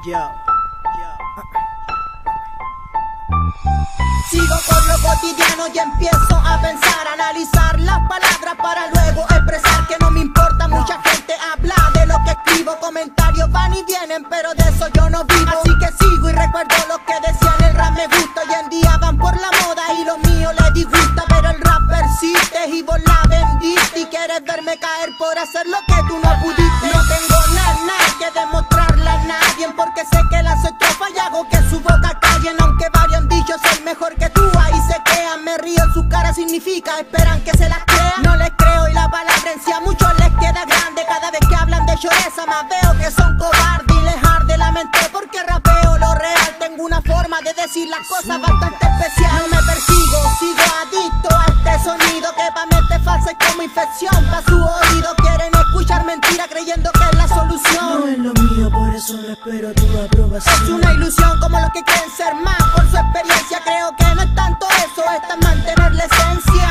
Sigo con lo cotidiano y empiezo a pensar, analizar las palabras para luego expresar que no me importa. Mucha gente habla de lo que escribo, comentarios van y vienen, pero de eso yo no vivo. Así que sigo y recuerdo lo que decían, el rap me gusta. Hoy en día van por la moda y lo mío les disgusta, pero el rap persiste y vos la vendiste y quieres verme caer por hacer lo que tú no pudiste. No tengo nada que demostrarle a nadie, porque sé que las estrofas y hago que su boca callen. Aunque varios han dicho soy mejor que tú, ahí se quedan, me río en su cara, significa esperan que se las crean. No les creo y la palabra en sí a muchos les queda grande. Cada vez que hablan de lloreza más veo que son cobardes y les arde la mente porque rapeo lo real. Tengo una forma de decir las cosas bastante especial. No me persigo, sigo adicto a este sonido que pa' mente falsa es como infección pa' su oído. Quieren escuchar mentira creyendo que es la solución. No es lo mío, por eso no espero tu aprobación. Es una ilusión como los que quieren ser más por su experiencia. Creo que no es tanto eso, es mantener la esencia.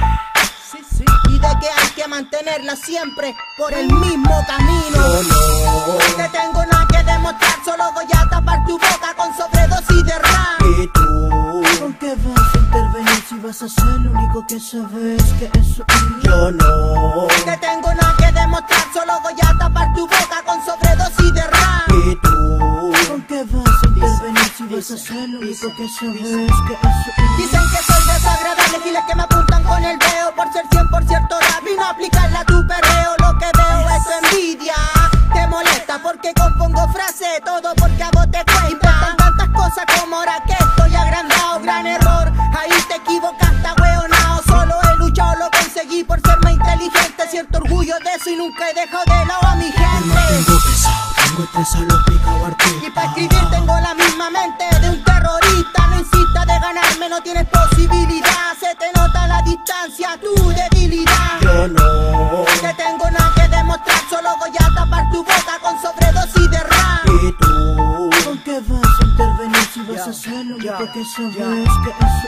Y de que hay que mantenerla siempre por el mismo camino. No te tengo nada que demostrar, solo voy a tapar tu boca con sobredosis de rap. ¿Y tú? ¿Con qué vas a intervenir si vas a ser lo único que sabes que eso es? Yo no te tengo nada que demostrar, solo voy a tapar tu boca con sobredosis de rap. ¿Y tú? ¿Con qué vas a intervenir si vas a ser lo único que sabes que eso es? Dicen que soy desagradable, giles que me apuntan con el dedo por ser 100% rap y no aplicarla a tu perreo. Lo que veo es tu envidia, te molesta porque compongo frases, todo porque a vos te cuesta. Importan tantas cosas como ahora que estoy agrandado, gran error, ahí te equivocaste, weonao. Solo he luchado, lo conseguí por ser más inteligente, siento orgullo de eso y nunca he dejado de lado a mi gente. Tengo pesado, tengo estresado, los picado artista. Y para escribir tengo la misma mente de un terrorista. No insistas de ganarme, no tienes posibilidad. Se te nota la distancia, tu debilidad. Yo no te tengo nada que demostrar, solo voy a tapar tu boca con sobredosis de rap. ¿Y tú? ¿Con qué vas a intervenir si vas a ser lo único que sabes que eso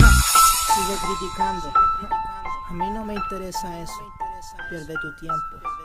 es? Sigue criticando. A mí no me interesa eso. Pierde tu tiempo.